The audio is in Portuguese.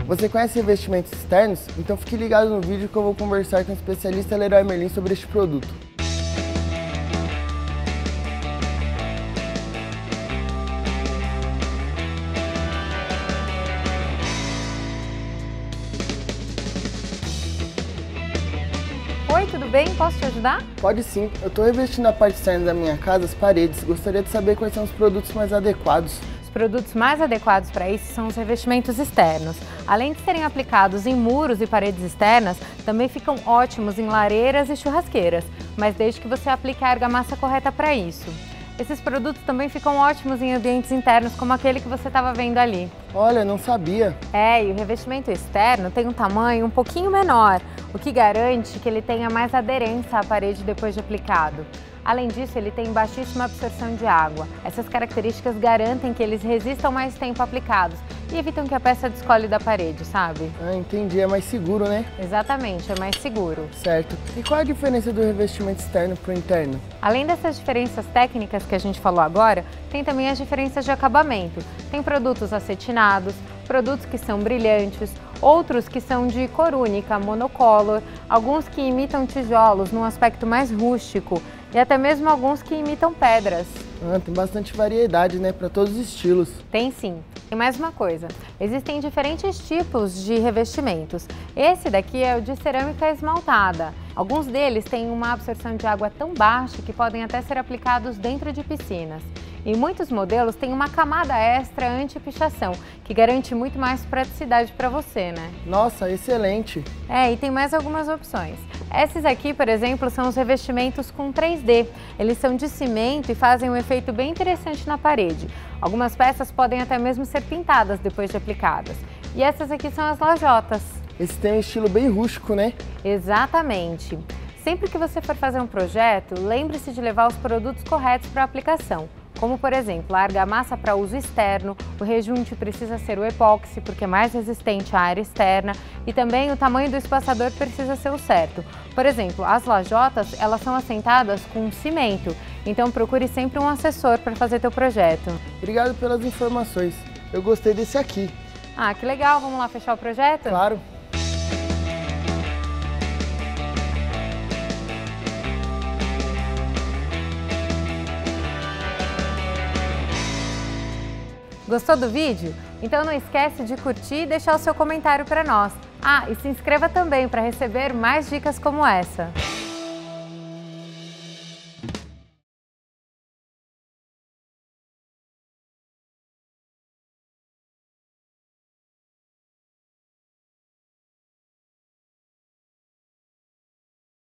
Você conhece revestimentos externos? Então fique ligado no vídeo que eu vou conversar com o especialista Leroy Merlin sobre este produto. Oi, tudo bem? Posso te ajudar? Pode sim, eu estou revestindo a parte externa da minha casa, as paredes. Gostaria de saber quais são os produtos mais adequados. Os produtos mais adequados para isso são os revestimentos externos. Além de serem aplicados em muros e paredes externas, também ficam ótimos em lareiras e churrasqueiras, mas desde que você aplique a argamassa correta para isso. Esses produtos também ficam ótimos em ambientes internos, como aquele que você estava vendo ali. Olha, não sabia. E o revestimento externo tem um tamanho um pouquinho menor, o que garante que ele tenha mais aderência à parede depois de aplicado. Além disso, ele tem baixíssima absorção de água. Essas características garantem que eles resistam mais tempo aplicados e evitam que a peça descole da parede, sabe? Entendi. É mais seguro, né? Exatamente, é mais seguro. Certo. E qual a diferença do revestimento externo para o interno? Além dessas diferenças técnicas que a gente falou agora, tem também as diferenças de acabamento. Tem produtos acetinados, produtos que são brilhantes, outros que são de cor única, monocolor, alguns que imitam tijolos num aspecto mais rústico e até mesmo alguns que imitam pedras. Tem bastante variedade, né? Para todos os estilos. Tem sim. E mais uma coisa, existem diferentes tipos de revestimentos. Esse daqui é o de cerâmica esmaltada. Alguns deles têm uma absorção de água tão baixa que podem até ser aplicados dentro de piscinas. E muitos modelos têm uma camada extra anti-pichação, que garante muito mais praticidade para você, né? Nossa, excelente! E tem mais algumas opções. Esses aqui, por exemplo, são os revestimentos com 3D. Eles são de cimento e fazem um efeito bem interessante na parede. Algumas peças podem até mesmo ser pintadas depois de aplicadas. E essas aqui são as lajotas. Esse tem um estilo bem rústico, né? Exatamente. Sempre que você for fazer um projeto, lembre-se de levar os produtos corretos para a aplicação. Como, por exemplo, a argamassa para uso externo, o rejunte precisa ser o epóxi, porque é mais resistente à área externa, e também o tamanho do espaçador precisa ser o certo. Por exemplo, as lajotas, elas são assentadas com cimento, então procure sempre um assessor para fazer teu projeto. Obrigado pelas informações. Eu gostei desse aqui. Que legal! Vamos lá fechar o projeto? Claro! Gostou do vídeo? Então não esquece de curtir e deixar o seu comentário para nós. E se inscreva também para receber mais dicas como essa.